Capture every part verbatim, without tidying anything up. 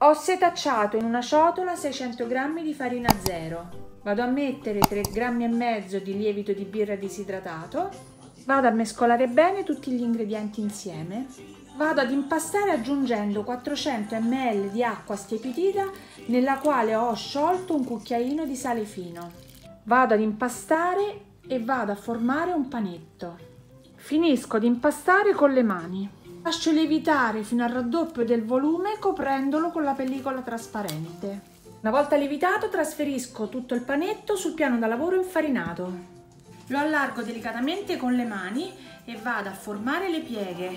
Ho setacciato in una ciotola seicento grammi di farina zero. Vado a mettere tre grammi e mezzo di lievito di birra disidratato. Vado a mescolare bene tutti gli ingredienti insieme. Vado ad impastare aggiungendo quattrocento millilitri di acqua stiepidita nella quale ho sciolto un cucchiaino di sale fino. Vado ad impastare e vado a formare un panetto. Finisco di impastare con le mani. Lascio lievitare fino al raddoppio del volume coprendolo con la pellicola trasparente. Una volta lievitato trasferisco tutto il panetto sul piano da lavoro infarinato. Lo allargo delicatamente con le mani e vado a formare le pieghe.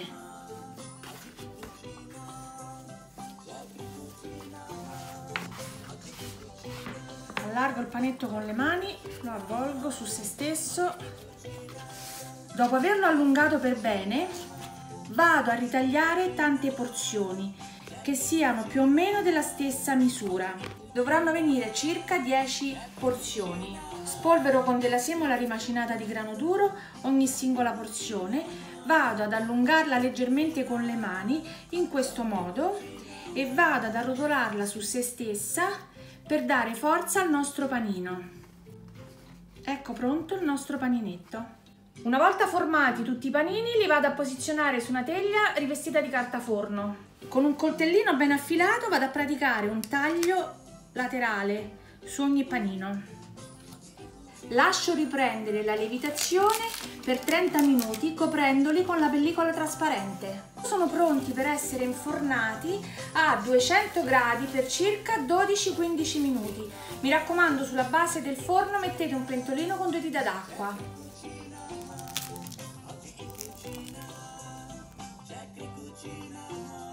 Allargo il panetto con le mani, lo avvolgo su se stesso. Dopo averlo allungato per bene, vado a ritagliare tante porzioni che siano più o meno della stessa misura. Dovranno venire circa dieci porzioni. Spolvero con della semola rimacinata di grano duro ogni singola porzione. Vado ad allungarla leggermente con le mani in questo modo e vado ad arrotolarla su se stessa per dare forza al nostro panino. Ecco pronto il nostro paninetto. Una volta formati tutti i panini li vado a posizionare su una teglia rivestita di carta forno. Con un coltellino ben affilato vado a praticare un taglio laterale su ogni panino. Lascio riprendere la lievitazione per trenta minuti coprendoli con la pellicola trasparente. Sono pronti per essere infornati a duecento gradi per circa dodici quindici minuti. Mi raccomando, sulla base del forno mettete un pentolino con due dita d'acqua. Cucina